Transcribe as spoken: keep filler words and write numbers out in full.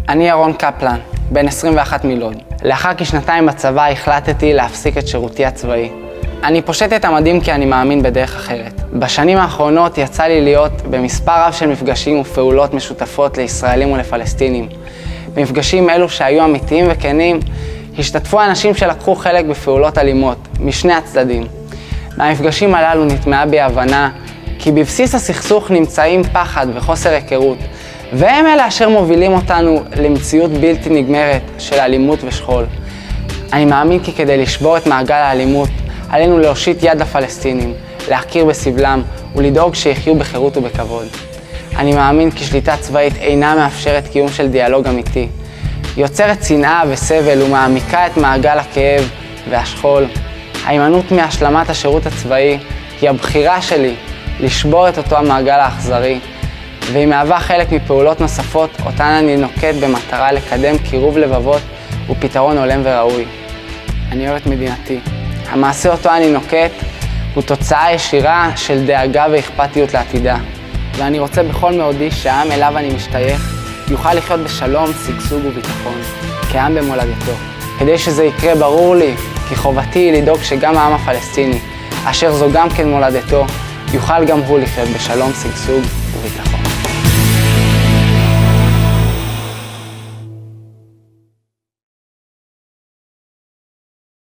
אני ירון קפלן, בן עשרים ואחת מלוד. לאחר כשנתיים בצבא החלטתי להפסיק את שירותי הצבאי. אני פושט את המדים כי אני מאמין בדרך אחרת. בשנים האחרונות יצא לי להיות במספר רב של מפגשים ופעולות משותפות לישראלים ולפלסטינים. במפגשים אלו שהיו אמיתיים וכנים, השתתפו אנשים שלקחו חלק בפעולות אלימות, משני הצדדים. מהמפגשים הללו נטמעה בי הבנה כי בבסיס הסכסוך נמצאים פחד וחוסר היכרות, והם אלה אשר מובילים אותנו למציאות בלתי נגמרת של אלימות ושכול. אני מאמין כי כדי לשבור את מעגל האלימות, עלינו להושיט יד לפלסטינים, להכיר בסבלם ולדאוג שיחיו בחירות ובכבוד. אני מאמין כי שליטה צבאית אינה מאפשרת קיום של דיאלוג אמיתי, יוצרת שנאה וסבל ומעמיקה את מעגל הכאב והשכול. ההימנעות מהשלמת השירות הצבאי היא הבחירה שלי לשבור את אותו המעגל האכזרי, והיא מהווה חלק מפעולות נוספות אותן אני נוקט במטרה לקדם קירוב לבבות ופתרון הולם וראוי. אני אוהב את מדינתי. המעשה אותו אני נוקט הוא תוצאה ישירה של דאגה ואכפתיות לעתידה, ואני רוצה בכל מאודי שהעם אליו אני משתייך יוכל לחיות בשלום, שגשוג וביטחון, כעם במולדתו. כדי שזה יקרה ברור לי כי חובתי היא לדאוג שגם העם הפלסטיני, אשר זו גם כן מולדתו, יוכל גם הוא לחיות בשלום, שגשוג וביטחון.